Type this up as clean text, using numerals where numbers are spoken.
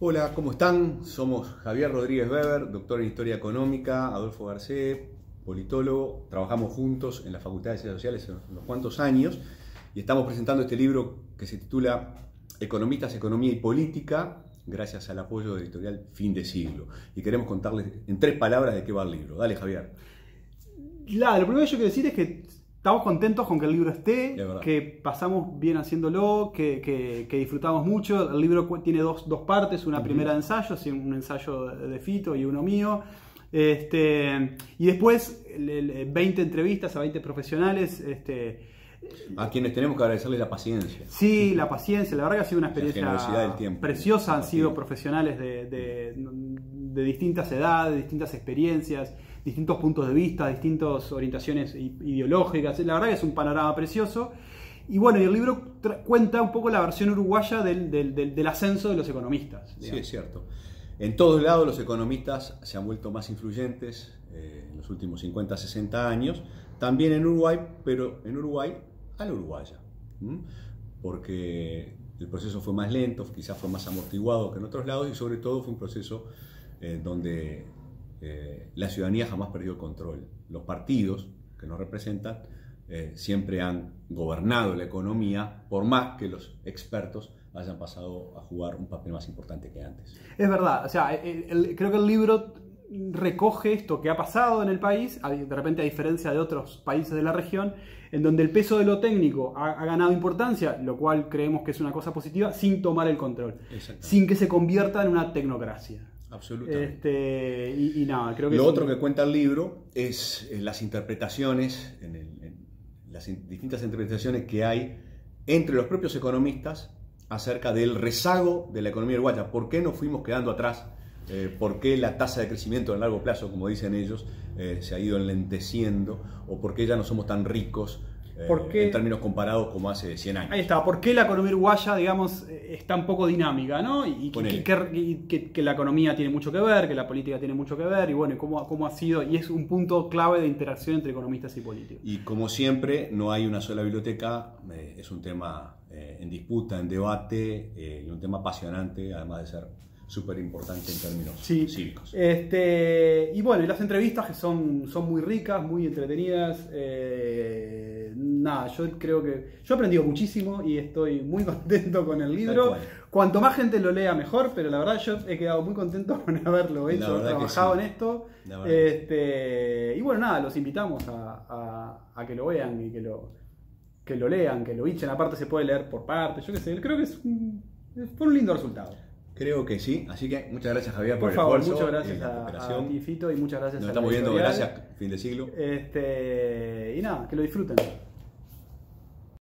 Hola, ¿cómo están? Somos Javier Rodríguez Weber, doctor en Historia Económica, Adolfo Garcés, politólogo. Trabajamos juntos en la Facultad de Ciencias Sociales en unos cuantos años y estamos presentando este libro que se titula Economistas, Economía y Política, gracias al apoyo de editorial Fin de Siglo. Y queremos contarles en 3 palabras de qué va el libro. Dale, Javier. Claro, lo primero que yo quiero decir es que estamos contentos con que el libro esté, que pasamos bien haciéndolo, que disfrutamos mucho. El libro tiene dos partes, una primera de ensayos, un ensayo de Fito y uno mío. Y después 20 entrevistas a 20 profesionales. A quienes tenemos que agradecerles la paciencia. Sí, la paciencia, la verdad que ha sido una experiencia preciosa. Han sido profesionales de distintas edades, distintas experiencias, distintos puntos de vista, distintas orientaciones ideológicas. La verdad que es un panorama precioso. Y bueno, y el libro cuenta un poco la versión uruguaya del ascenso de los economistas, digamos. Sí, es cierto. En todos lados los economistas se han vuelto más influyentes en los últimos 50, 60 años. También en Uruguay, pero en Uruguay a la uruguaya. Porque el proceso fue más lento, quizás fue más amortiguado que en otros lados y sobre todo fue un proceso donde la ciudadanía jamás perdió el control. Los partidos que nos representan siempre han gobernado la economía, por más que los expertos hayan pasado a jugar un papel más importante que antes. Es verdad, o sea, creo que el libro recoge esto que ha pasado en el país, de repente a diferencia de otros países de la región, en donde el peso de lo técnico ha ganado importancia, lo cual creemos que es una cosa positiva, sin tomar el control, sin que se convierta en una tecnocracia. Absolutamente. Y nada, creo que lo otro que cuenta el libro es las interpretaciones, las distintas interpretaciones que hay entre los propios economistas acerca del rezago de la economía uruguaya. ¿Por qué nos fuimos quedando atrás? ¿Por qué la tasa de crecimiento a largo plazo, como dicen ellos, se ha ido enlenteciendo? ¿O por qué ya no somos tan ricos en términos comparados como hace 100 años? Ahí está, ¿por qué la economía uruguaya, digamos, es tan poco dinámica, ¿no? Y que la economía tiene mucho que ver, que la política tiene mucho que ver, y bueno, cómo ha sido, y es un punto clave de interacción entre economistas y políticos. Y como siempre, no hay una sola biblioteca, es un tema en disputa, en debate, y un tema apasionante, además de ser súper importante en términos cívicos. Y bueno, y las entrevistas que son muy ricas, muy entretenidas. Nada, yo creo que yo he aprendido muchísimo y estoy muy contento con el libro. Cuanto más gente lo lea, mejor, pero la verdad yo he quedado muy contento con haberlo hecho, trabajado en esto. Y bueno, nada, los invitamos a que lo vean y que lo lean, que lo bichen. Aparte se puede leer por partes, yo qué sé, creo que fue un lindo resultado. Creo que sí, así que muchas gracias, Javier, por el favor, esfuerzo. Muchas gracias a ti, Fito, y muchas gracias Nos a estamos viendo, gracias, Fin de Siglo. Y nada, que lo disfruten.